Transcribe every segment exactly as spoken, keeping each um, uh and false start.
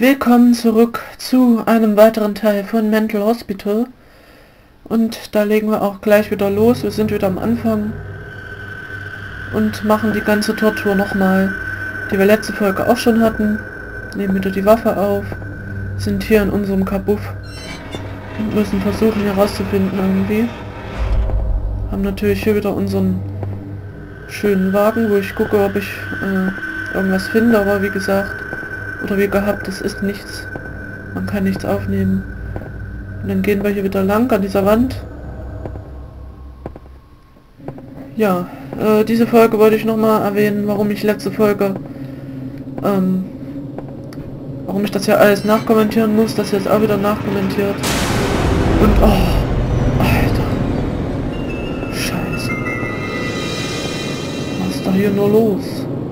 Willkommen zurück zu einem weiteren Teil von Mental Hospital. Und da legen wir auch gleich wieder los. Wir sind wieder am Anfang und machen die ganze Tortur nochmal, die wir letzte Folge auch schon hatten. Nehmen wieder die Waffe auf, sind hier in unserem Kabuff und müssen versuchen herauszufinden irgendwie. Haben natürlich hier wieder unseren schönen Wagen, wo ich gucke, ob ich äh, irgendwas finde, aber wie gesagt, oder wie gehabt, es ist nichts. Man kann nichts aufnehmen. Und dann gehen wir hier wieder lang an dieser Wand. Ja, äh, diese Folge wollte ich nochmal erwähnen, warum ich letzte Folge, ähm, warum ich das ja alles nachkommentieren muss, das jetzt auch wieder nachkommentiert. Und, oh, Alter. Scheiße. Was ist da hier nur los?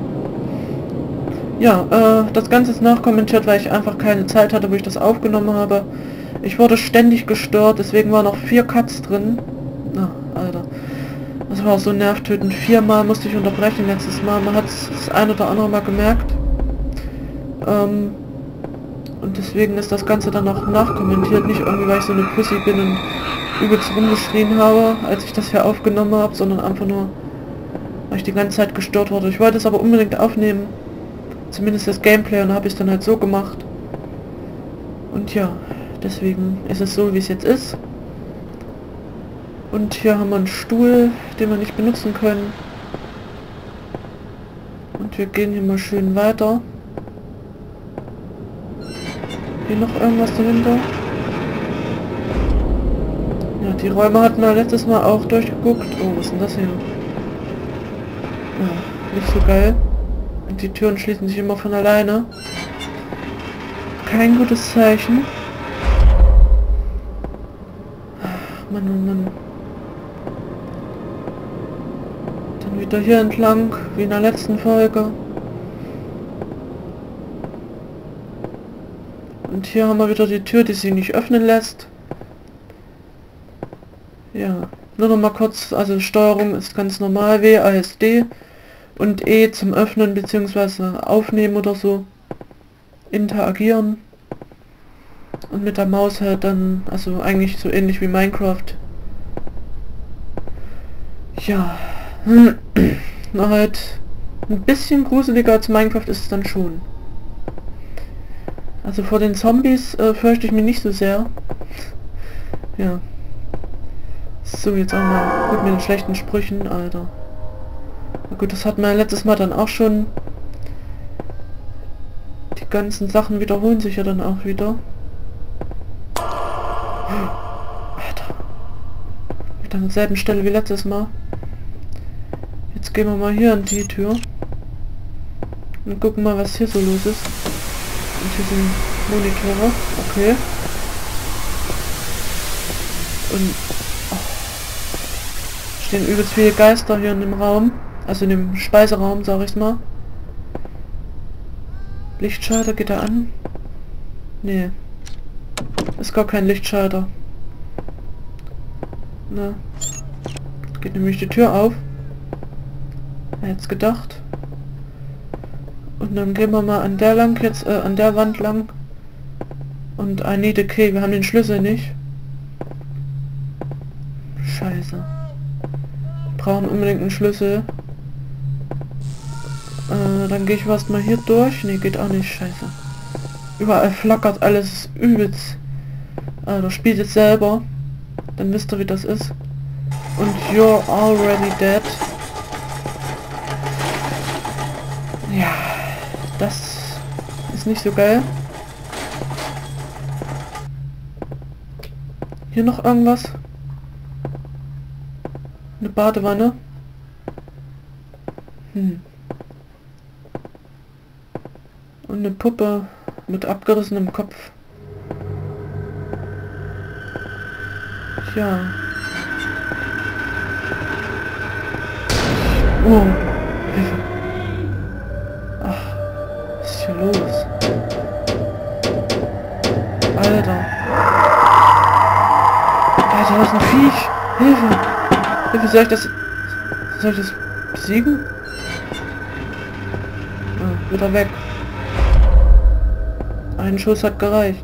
Ja, äh, das Ganze ist nachkommentiert, weil ich einfach keine Zeit hatte, wo ich das aufgenommen habe. Ich wurde ständig gestört, deswegen waren noch vier Cuts drin. Na, Alter. Das war so nervtötend. Viermal musste ich unterbrechen letztes Mal. Man hat es das ein oder andere Mal gemerkt. Ähm, und deswegen ist das Ganze dann noch nachkommentiert. Nicht irgendwie, weil ich so eine Pussy bin und übelst rumgeschrien habe, als ich das hier aufgenommen habe, sondern einfach nur, weil ich die ganze Zeit gestört wurde. Ich wollte es aber unbedingt aufnehmen. Zumindest das Gameplay, und habe ich dann halt so gemacht. Und ja, deswegen ist es so, wie es jetzt ist. Und hier haben wir einen Stuhl, den wir nicht benutzen können. Und wir gehen hier mal schön weiter. Hier noch irgendwas dahinter? Ja, die Räume hatten wir letztes Mal auch durchgeguckt. Oh, was ist denn das hier? Ja, nicht so geil. Und die Türen schließen sich immer von alleine. Kein gutes Zeichen. Mann, oh Mann. Dann wieder hier entlang, wie in der letzten Folge. Und hier haben wir wieder die Tür, die sie nicht öffnen lässt. Ja, nur noch mal kurz, also Steuerung ist ganz normal, W, A S D. Und E zum Öffnen bzw. Aufnehmen oder so. Interagieren. Und mit der Maus halt dann, also eigentlich so ähnlich wie Minecraft. Ja. Na halt, ein bisschen gruseliger als Minecraft ist es dann schon. Also vor den Zombies äh, fürchte ich mich nicht so sehr. Ja. So, jetzt auch mal gut mit den schlechten Sprüchen, Alter. Na gut, das hatten wir letztes Mal dann auch schon. Die ganzen Sachen wiederholen sich ja dann auch wieder. Alter. Wieder an derselben Stelle wie letztes Mal. Jetzt gehen wir mal hier an die Tür. Und gucken mal, was hier so los ist. Und hier sind Monitore. Okay. Und oh, stehen übelst viele Geister hier in dem Raum. Also in dem Speiseraum, sag ich's mal. Lichtschalter, geht er an? Nee. Ist gar kein Lichtschalter. Na. Geht nämlich die Tür auf. Jetzt gedacht. Und dann gehen wir mal an der lang jetzt, äh, an der Wand lang. Und I need a key. Wir haben den Schlüssel nicht. Scheiße. Wir brauchen unbedingt einen Schlüssel. Äh, dann gehe ich erst mal hier durch. Ne, geht auch nicht. Scheiße. Überall flackert alles übelst. Äh, das spielt jetzt selber. Dann wisst ihr, wie das ist. Und you're already dead. Ja, das ist nicht so geil. Hier noch irgendwas? Eine Badewanne? Hm. Und eine Puppe mit abgerissenem Kopf. Ja. Oh. Hilfe. Ach, was ist hier los? Alter. Alter, was ist ein Viech? Hilfe. Hilfe, soll ich das... Soll ich das besiegen? Ah, wieder weg. Ein Schuss hat gereicht.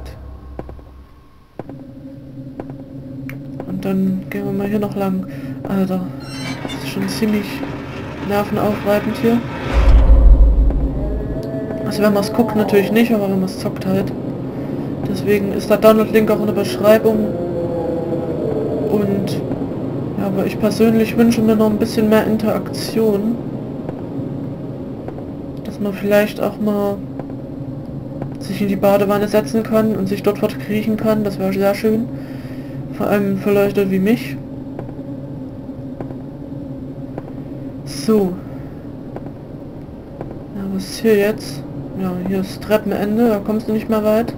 Und dann gehen wir mal hier noch lang. Alter, das ist schon ziemlich nervenaufreibend hier. Also wenn man es guckt natürlich nicht, aber wenn man es zockt halt. Deswegen ist der Download-Link auch in der Beschreibung. Und ja, aber ich persönlich wünsche mir noch ein bisschen mehr Interaktion. Dass man vielleicht auch mal sich in die Badewanne setzen kann und sich dort verkriechen kann. Das wäre sehr schön. Vor allem für Leute wie mich. So. Ja, was ist hier jetzt? Ja, hier ist Treppenende, da kommst du nicht mehr weit.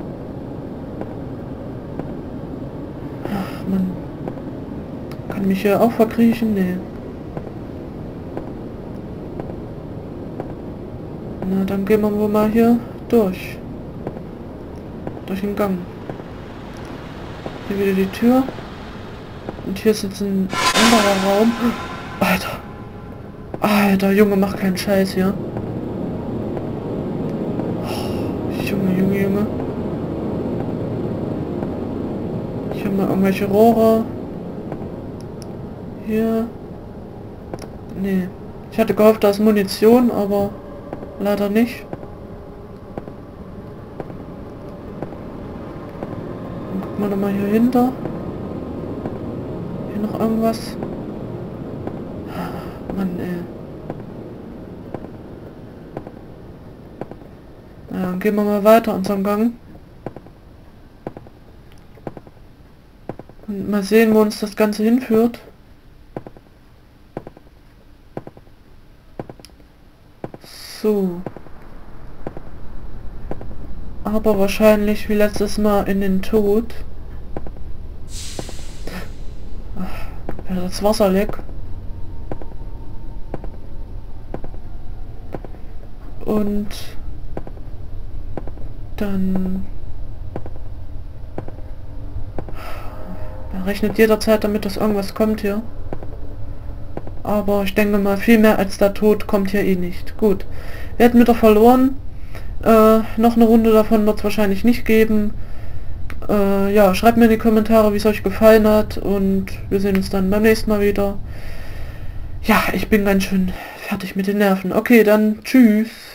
Ach, man kann mich hier auch verkriechen? Nee. Na, dann gehen wir wohl mal hier durch. Durch den Gang. Hier wieder die Tür. Und hier ist jetzt ein anderer Raum. Alter. Alter, Junge, mach keinen Scheiß hier. Oh, Junge, Junge, Junge. Hier haben wir irgendwelche Rohre. Hier. Nee. Ich hatte gehofft, da ist Munition, aber leider nicht. Dann gucken wir nochmal hier hinter. Hier noch irgendwas. Mann, ey. Na, dann gehen wir mal weiter unseren Gang. Und mal sehen, wo uns das Ganze hinführt. So. Aber wahrscheinlich wie letztes Mal in den Tod. Ach, ja, das Wasser leck. Und dann er rechnet jederzeit damit, dass irgendwas kommt hier. Aber ich denke mal, viel mehr als der Tod kommt hier eh nicht. Gut, wir hätten wieder verloren. Äh, noch eine Runde davon wird es wahrscheinlich nicht geben. Äh, ja, schreibt mir in die Kommentare, wie es euch gefallen hat. Und wir sehen uns dann beim nächsten Mal wieder. Ja, ich bin ganz schön fertig mit den Nerven. Okay, dann tschüss.